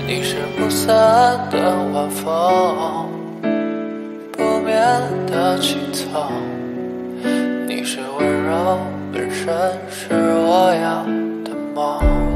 你是不散的晚风，不眠的青草，你是温柔本身，是我要的梦。